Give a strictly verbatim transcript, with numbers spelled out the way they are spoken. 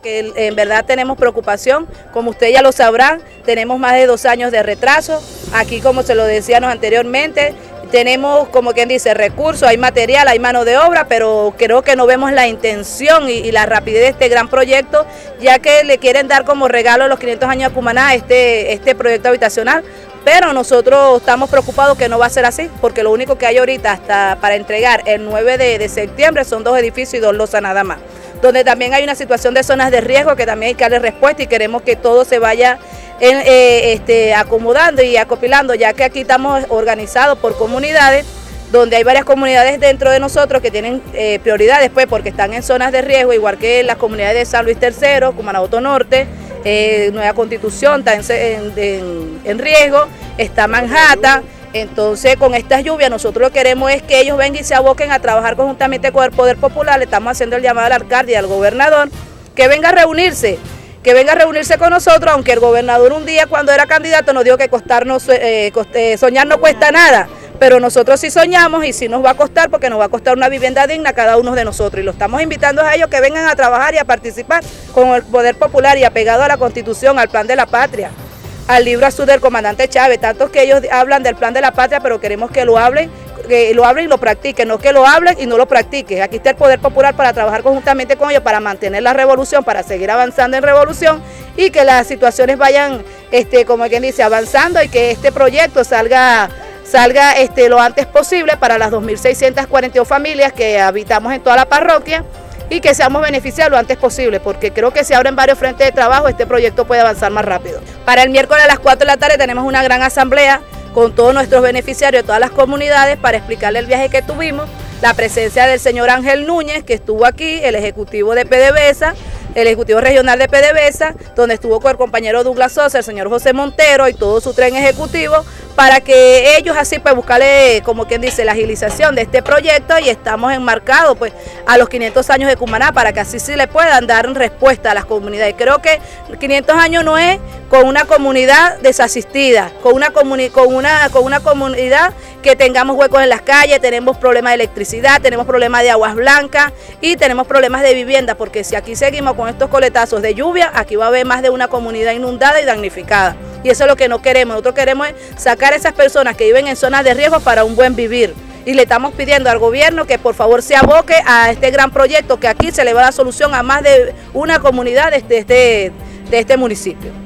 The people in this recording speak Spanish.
porque en verdad tenemos preocupación, como usted ya lo sabrá, tenemos más de dos años de retraso, aquí como se lo decíamos anteriormente, tenemos, como quien dice, recursos, hay material, hay mano de obra, pero creo que no vemos la intención y, y la rapidez de este gran proyecto, ya que le quieren dar como regalo a los quinientos años de Cumaná este, este proyecto habitacional, pero nosotros estamos preocupados que no va a ser así, porque lo único que hay ahorita hasta para entregar el nueve de septiembre son dos edificios y dos losas nada más, donde también hay una situación de zonas de riesgo que también hay que darle respuesta y queremos que todo se vaya en, eh, este, acomodando y acopilando, ya que aquí estamos organizados por comunidades, donde hay varias comunidades dentro de nosotros que tienen eh, prioridades, pues, porque están en zonas de riesgo, igual que las comunidades de San Luis tercero, Cumaná-Boto Norte, eh, Nueva Constitución está en, en, en riesgo, está Manhattan. Entonces, con estas lluvias, nosotros lo que queremos es que ellos vengan y se aboquen a trabajar conjuntamente con el Poder Popular. Le estamos haciendo el llamado al alcalde y al gobernador que venga a reunirse, que venga a reunirse con nosotros, aunque el gobernador un día cuando era candidato nos dijo que costarnos, eh, coste, soñar no cuesta nada, pero nosotros sí soñamos y sí nos va a costar, porque nos va a costar una vivienda digna a cada uno de nosotros, y lo estamos invitando a ellos que vengan a trabajar y a participar con el Poder Popular y apegado a la Constitución, al Plan de la Patria, al libro azul del comandante Chávez, tantos que ellos hablan del Plan de la Patria, pero queremos que lo hablen, que lo hablen y lo practiquen, no que lo hablen y no lo practiquen. Aquí está el Poder Popular para trabajar conjuntamente con ellos, para mantener la revolución, para seguir avanzando en revolución y que las situaciones vayan, este, como quien dice, avanzando, y que este proyecto salga, salga este, lo antes posible para las dos mil seiscientas cuarenta y dos familias que habitamos en toda la parroquia, y que seamos beneficiados lo antes posible, porque creo que si abren varios frentes de trabajo, este proyecto puede avanzar más rápido. Para el miércoles a las cuatro de la tarde tenemos una gran asamblea con todos nuestros beneficiarios de todas las comunidades para explicarle el viaje que tuvimos, la presencia del señor Ángel Núñez, que estuvo aquí, el ejecutivo de PDVSA, el ejecutivo regional de PDVSA, donde estuvo con el compañero Douglas Sosa, el señor José Montero y todo su tren ejecutivo, para que ellos así pues buscarle, como quien dice, la agilización de este proyecto, y estamos enmarcados pues a los quinientos años de Cumaná, para que así sí le puedan dar respuesta a las comunidades. Creo que quinientos años no es con una comunidad desasistida, con una, comuni con una, con una comunidad que tengamos huecos en las calles, tenemos problemas de electricidad, tenemos problemas de aguas blancas y tenemos problemas de vivienda, porque si aquí seguimos con estos coletazos de lluvia, aquí va a haber más de una comunidad inundada y damnificada. Y eso es lo que no queremos. Nosotros queremos sacar a esas personas que viven en zonas de riesgo para un buen vivir. Y le estamos pidiendo al gobierno que por favor se aboque a este gran proyecto, que aquí se le va a dar solución a más de una comunidad de este, de este municipio.